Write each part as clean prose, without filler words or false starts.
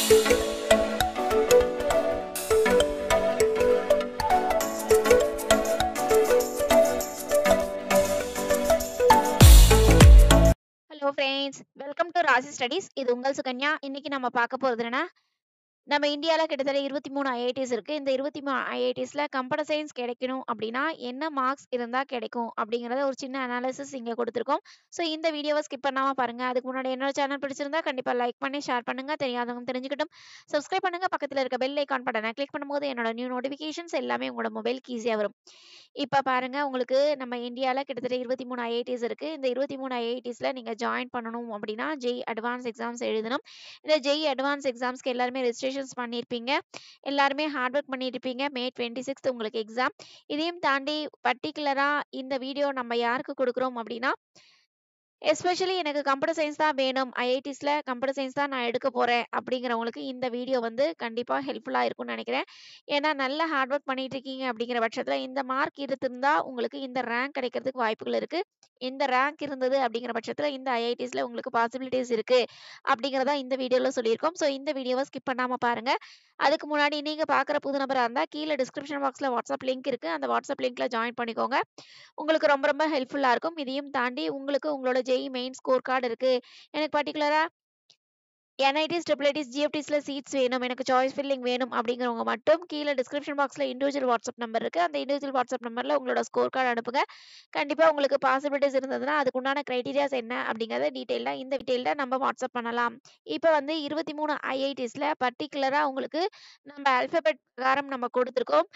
Hello friends, welcome to Rasi studies. இது உங்கள் சுகன்யா. இன்னைக்கு நம்ம பார்க்க போகிறது என்னன்னா, நம்ம இந்தியாவில் கிட்டத்தட்ட 23 ஐஐடிஸ் இருக்கு. இந்த 23 ஐஐடிஸ்ல கம்ப்யூட்டர் சயின்ஸ் கிடைக்கணும் அப்படின்னா என்ன மார்க்ஸ் இருந்தால் கிடைக்கும் அப்படிங்கிறத ஒரு சின்ன அனாலிசிஸ் இங்கே கொடுத்துருக்கோம். ஸோ இந்த வீடியோவை ஸ்கிப் பண்ணாமல் பாருங்க. அதுக்கு முன்னாடி என்னோட சேனல் பிடிச்சிருந்தா கண்டிப்பாக லைக் பண்ணி ஷேர் பண்ணுங்க. தெரியாதவங்க தெரிஞ்சுக்கிட்டும் சப்ஸ்கிரைப் பண்ணுங்க. பக்கத்தில் இருக்க பெல் ஐக்கான் பட்டனை கிளிக் பண்ணும்போது என்னோட நியூ நோட்டிஃபிகேஷன்ஸ் எல்லாமே உங்களோட மொபைலுக்கு ஈஸியாக வரும். இப்போ பாருங்க, உங்களுக்கு நம்ம இந்தியாவில் கிட்டத்தட்ட 23 ஐஐடிஸ் இருக்கு. இந்த 23 ஐஐடிஸ்ல நீங்க ஜாயின் பண்ணணும் அப்படின்னா ஜெய் அட்வான்ஸ் எக்ஸாம்ஸ் எழுதணும். இந்த ஜெய் அட்வான்ஸ் எக்ஸாம்ஸ்க்கு எல்லாருமே ரெஜிஸ்ட்ரேஷன்ஸ் பண்ணியிருப்பீங்க. எல்லாருமே ஹார்ட் ஒர்க் பண்ணிட்டு இருப்பீங்க. May 26 உங்களுக்கு எக்ஸாம். இதையும் தாண்டி பர்டிகுலரா இந்த வீடியோ நம்ம யாருக்கு கொடுக்குறோம் அப்படின்னா, எஸ்பெஷலி எனக்கு கம்ப்யூட்டர் சயின்ஸ் தான் வேணும், ஐஐடிஸ்ல கம்ப்யூட்டர் சயின்ஸ் தான் நான் எடுக்க போறேன் அப்படிங்கிறவங்களுக்கு இந்த வீடியோ வந்து கண்டிப்பா ஹெல்ப்ஃபுல்லா இருக்கும்னு நினைக்கிறேன். ஏன்னா நல்ல ஹார்ட் ஒர்க் பண்ணிட்டு இருக்கீங்க அப்படிங்கிற பட்சத்துல இந்த மார்க் இருந்தா உங்களுக்கு இந்த ரேங்க் கிடைக்கிறதுக்கு வாய்ப்புகள் இருக்கு. இந்த ரேங்க் இருந்தது அப்படிங்கிற பட்சத்துல இந்த ஐஐடிஸ்ல உங்களுக்கு பாசிபிலிட்டிஸ் இருக்கு அப்படிங்கிறதா இந்த வீடியோல சொல்லியிருக்கோம். ஸோ இந்த வீடியோவை ஸ்கிப் பண்ணாம பாருங்க. அதுக்கு முன்னாடி நீங்க பார்க்குற புது நபரா இருந்தா கீழே டிஸ்கிரிப்ஷன் பாக்ஸ்ல வாட்ஸ்அப் லிங்க் இருக்கு. அந்த வாட்ஸ்அப் லிங்க்ல ஜாயின் பண்ணிக்கோங்க. உங்களுக்கு ரொம்ப ரொம்ப ஹெல்ப்ஃபுல்லா இருக்கும். இதையும் தாண்டி உங்களுக்கு உங்களோட ஜெய் மெயின் ஸ்கோர் கார்டு இருக்கு, எனக்கு பர்டிகுலரா என்ஐடிஸ், ட்ரிபிள் ஜிஎஃப்டிஸ்ல சீட்ஸ் வேணும், எனக்கு சாய்ஸ் ஃபில்லிங் வேணும் அப்படிங்கிறவங்க மட்டும் கீழே டிஸ்கிரிப்ஷன் பாக்ஸ்ல இண்டிவிஜுவல் வாட்ஸ்அப் நம்பர் இருக்கு. அந்த இண்டிவிஜுவல் வாட்ஸ்அப் நம்பர்ல உங்களோட ஸ்கோர் கார்டு அனுப்புங்க. கண்டிப்பா உங்களுக்கு பாசிபிலிட்டிஸ் இருந்ததுன்னா அதுக்குண்டான கிரைட்டீரியாஸ் என்ன அப்படிங்கிறத டீட்டெயில்டா நம்ம வாட்ஸ்அப் பண்ணலாம். இப்போ வந்து 23 ஐஐடிஸ்ல பர்டிகுலரா உங்களுக்கு நம்ம அல்பபெட் பிரகாரம் நம்ம கொடுத்துருக்கோம்.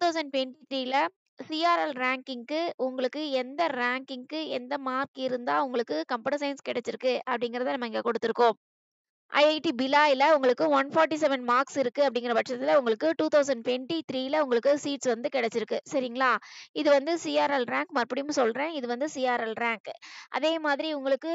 2023ல சிஆர்எல் ரேங்கிங்க்கு உங்களுக்கு எந்த ரேங்கிங்க்கு எந்த மார்க் இருந்தா உங்களுக்கு கம்ப்யூட்டர் சயின்ஸ் கிடைச்சிருக்கு அப்படிங்கிறத நம்ம இங்க கொடுத்துருக்கோம். ஐஐடி பிலாயில உங்களுக்கு 147 மார்க்ஸ் இருக்கு அப்படிங்கிற பட்சத்துல உங்களுக்கு 2023ல உங்களுக்கு சீட்ஸ் வந்து கிடைச்சிருக்கு. சரிங்களா? இது வந்து சிஆர்எல் ரேங்க். மறுபடியும் சொல்றேன், இது வந்து சிஆர்எல் ரேங்க். அதே மாதிரி உங்களுக்கு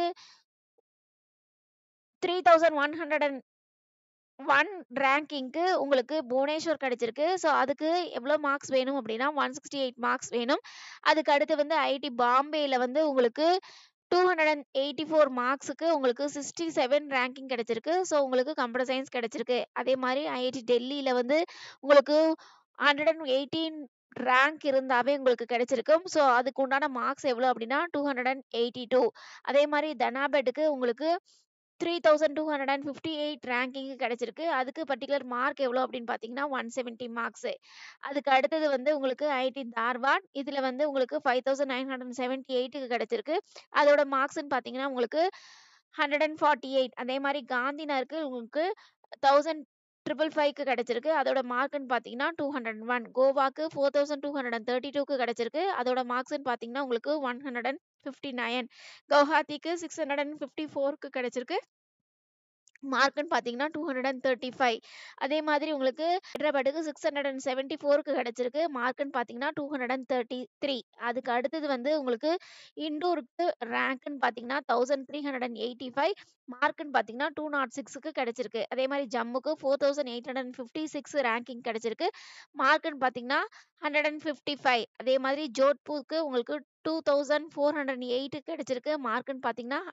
3101 ரேங்கிங்க்கு உங்களுக்கு புவனேஸ்வர் கிடைச்சிருக்கு. ஸோ அதுக்கு எவ்வளோ மார்க்ஸ் வேணும் அப்படின்னா 168 மார்க்ஸ் வேணும். அதுக்கு அடுத்து வந்து ஐஐடி பாம்பேல வந்து உங்களுக்கு 284 மார்க்ஸுக்கு உங்களுக்கு 67 ரேங்கிங் கிடைச்சிருக்கு. ஸோ உங்களுக்கு கம்ப்யூட்டர் சயின்ஸ் கிடைச்சிருக்கு. அதே மாதிரி ஐஐடி டெல்லியில வந்து உங்களுக்கு 118 ரேங்க் இருந்தாவே உங்களுக்கு கிடைச்சிருக்கும். ஸோ அதுக்கு உண்டான மார்க்ஸ் எவ்வளோ அப்படின்னா 282. அதே மாதிரி தனாபெட்டுக்கு உங்களுக்கு 3258 ரேங்கிங் கிடைச்சிருக்கு. அதுக்கு பர்டிகுலர் மார்க் எவ்வளோ அப்படின்னு பார்த்தீங்கன்னா 170 மார்க்ஸ். அதுக்கு அடுத்தது வந்து உங்களுக்கு ஐஐடி தார்வாட். இதுல வந்து உங்களுக்கு 5978க்கு கிடைச்சிருக்கு. அதோட மார்க்ஸ்ன்னு பார்த்தீங்கன்னா உங்களுக்கு 148. அதே மாதிரி காந்திநகருக்கு உங்களுக்கு 1555க்கு கிடைச்சிருக்கு. அதோட மார்க்னு பார்த்தீங்கன்னா 201. கோவாக்கு 4232க்கு கிடைச்சிருக்கு. அதோட மார்க்ஸ்னு பார்த்தீங்கன்னா உங்களுக்கு 159. கவுஹாத்திக்கு 654க்கு கிடைச்சிருக்கு. மார்க்னு பார்த்தீங்கன்னா 235. அதே மாதிரி உங்களுக்கு ஹைதராபாத்துக்கு 674க்கு கிடைச்சிருக்கு. மார்க்னு பார்த்தீங்கன்னா 233. அதுக்கு அடுத்தது வந்து உங்களுக்கு இண்டோருக்கு ரேங்க்னு பார்த்தீங்கன்னா 1385. மார்க்னு பார்த்தீங்கன்னா 206க்கு கிடைச்சிருக்கு. அதே மாதிரி ஜம்முக்கு 4856 ரேங்கிங் கிடைச்சிருக்கு. மார்க்னு பார்த்தீங்கன்னா 155. அதே மாதிரி ஜோத்பூருக்கு உங்களுக்கு 2408 கிடைச்சிருக்கு. மார்க்னு பார்த்தீங்கன்னா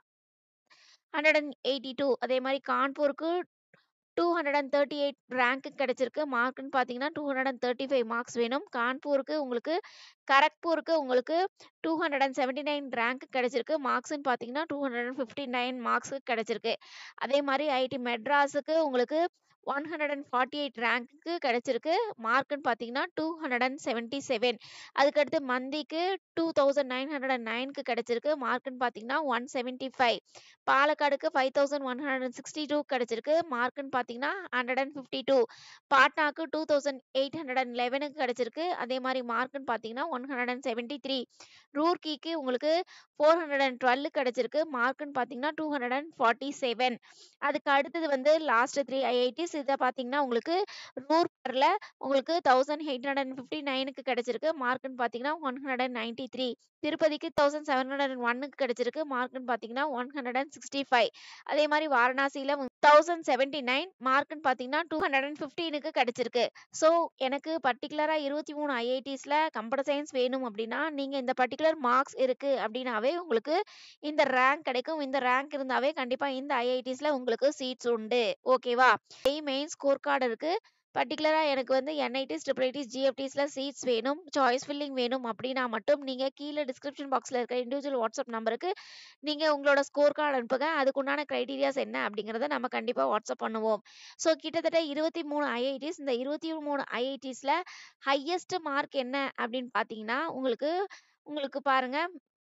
182. அதே மாதிரி கான்பூருக்கு 238 ரேங்க் கிடைச்சிருக்கு. மார்க்னு பார்த்தீங்கன்னா 235 மார்க்ஸ் வேணும். கான்பூருக்கு உங்களுக்கு கரக்பூருக்கு உங்களுக்கு 279 ரேங்க் கிடைச்சிருக்கு. மார்க்ஸ்னு பார்த்தீங்கன்னா 259 மார்க்ஸ் கிடைச்சிருக்கு. அதே மாதிரி ஐஐடி மெட்ராஸுக்கு உங்களுக்கு 148 ரேங்க்கு கிடைச்சிருக்கு. மார்க்னு பார்த்தீங்கன்னா 277. அதுக்கடுத்து மந்திக்கு 2909க்கு கிடைச்சிருக்கு. மார்க்னு பார்த்தீங்கன்னா 175. பாலக்காடுக்கு 5162 கிடைச்சிருக்கு. மார்க்னு பார்த்தீங்கன்னா 152. பாட்னாக்கு 2811க்கு கிடைச்சிருக்கு. அதே மாதிரி மார்க்னு பார்த்தீங்கன்னா 173. ரூர்க்கிக்கு உங்களுக்கு 412 கிடைச்சிருக்கு. மார்க்னு பார்த்தீங்கன்னா 247. அதுக்கு அடுத்தது வந்து லாஸ்ட் 3 ஐஐடிஸ். இதை பார்த்தீங்கன்னா உங்களுக்கு ரூர்கர்ல உங்களுக்கு 1859க்கு கிடைச்சிருக்கு. மார்க்னு பார்த்தீங்கன்னா 193. திருப்பதிக்கு 1701க்கு கிடைச்சிருக்கு. மார்க்னு பார்த்தீங்கன்னா 165. அதே மாதிரி வாரணாசியில 1079. மார்க்குன்னு பார்த்தீங்கன்னா 215க்கு கிடைச்சிருக்கு. ஸோ எனக்கு பர்ட்டிகுலரா 23 ஐஐடிஸ்ல கம்ப்யூட்டர் சயின்ஸ் வேணும் அப்படின்னா, நீங்க இந்த பர்ட்டிகுலர் மார்க்ஸ் இருக்கு அப்படின்னாவே உங்களுக்கு இந்த ரேங்க் கிடைக்கும். இந்த ரேங்க் இருந்தாவே கண்டிப்பா இந்த ஐஐடிஸ்ல உங்களுக்கு சீட்ஸ் உண்டு. ஓகேவா? மெயின் ஸ்கோர் கார்டு இருக்கு. பர்ட்டிகுலரா எனக்கு வந்து என்ஐடிஸ், ஐஐடிஸ், ஜிஎஃப்டிஸ்ல சீட்ஸ் வேணும், சாய்ஸ் ஃபில்லிங் வேணும் அப்படின்னா மட்டும் நீங்க கீழ டிஸ்கிரிப்ஷன் பாக்ஸ்ல இருக்கிற இண்டிவிஜுவல் வாட்ஸ்அப் நம்பருக்கு நீங்க உங்களோட ஸ்கோர் கார்டு அனுப்புங்க. அதுக்குண்டான கிரைட்டீரியாஸ் என்ன அப்படிங்கிறத நம்ம கண்டிப்பா வாட்ஸ்அப் பண்ணுவோம். ஸோ கிட்டத்தட்ட 23 ஐஐடிஸ். இந்த 23 ஐஐடிஸ்ல ஹையஸ்ட் மார்க் என்ன அப்படின்னு பார்த்தீங்கன்னா, உங்களுக்கு உங்களுக்கு பாருங்க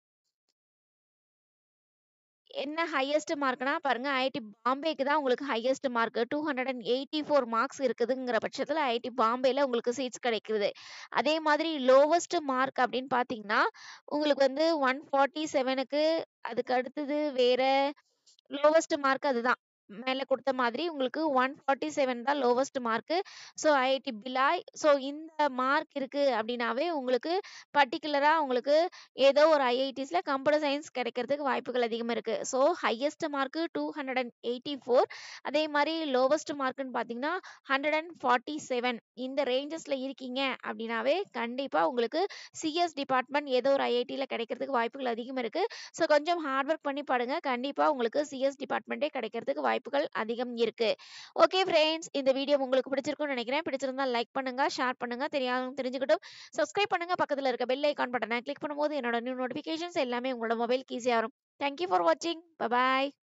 என்ன ஹையஸ்ட் மார்க்னா பாருங்க ஐஐடி பாம்பேக்கு தான் உங்களுக்கு ஹையஸ்ட் மார்க் 284 மார்க்ஸ் இருக்குதுங்கிற பட்சத்துல ஐஐடி பாம்பேல உங்களுக்கு சீட்ஸ் கிடைக்குது. அதே மாதிரி லோவஸ்ட் மார்க் அப்படின்னு பார்த்தீங்கன்னா, உங்களுக்கு வந்து 147க்கு அதுக்கு அடுத்தது வேற லோவஸ்ட் மார்க் அதுதான். மேல குடுத்த மாதிரி உங்களுக்கு 147 தான் lowest mark. So IIT Bhilai. So இந்த மார்க் இருக்கு அப்டின்னாவே உங்களுக்கு பர்ட்டிகுலரா உங்களுக்கு ஏதோ ஒரு ஐஐடிஸ்ல கம்ப்யூட்டர் சயன்ஸ் கிடைக்கிறதுக்கு வாய்ப்புகள் அதிகம் இருக்கு. So highest mark 284. அதே மாரி லோவஸ்ட் மார்க்ன்னு பார்த்தீங்கன்னா 147. இந்த ரேஞ்சஸ்ல இருக்கீங்க அப்டின்னாவே கண்டிப்பா உங்களுக்கு சிஎஸ் டிபார்ட்மெண்ட் ஏதோ ஒரு ஐஐடில கிடைக்கிறதுக்கு வாய்ப்புகள் அதிகம் இருக்கு. ஸோ கொஞ்சம் ஹார்ட் ஒர்க் பண்ணி பாருங்க. கண்டிப்பா உங்களுக்கு சிஎஸ் டிபார்ட்மெண்ட்டே கிடைக்கிறதுக்கு வாய்ப்புகள் அதிகம் இருக்கு. ஓகே ஃப்ரெண்ட்ஸ், இந்த வீடியோ உங்களுக்கு பிடிச்சிருக்கும்னு நினைக்கிறேன். பிடிச்சிருந்தா லைக் பண்ணுங்க, ஷேர் பண்ணுங்க. தெரியாதவங்க தெரிஞ்சுக்கட்டும். சப்ஸ்கிரைப் பண்ணுங்க. பக்கத்துல இருக்க பெல் ஐகான் பட்டனை கிளிக் பண்ணும்போது என்னோட நியூ நோட்டிஃபிகேஷன்ஸ் எல்லாமே உங்களோட மொபைலுக்கு ஈஸியா வரும். தேங்க் யூ ஃபார் வாட்சிங். பை பாய்.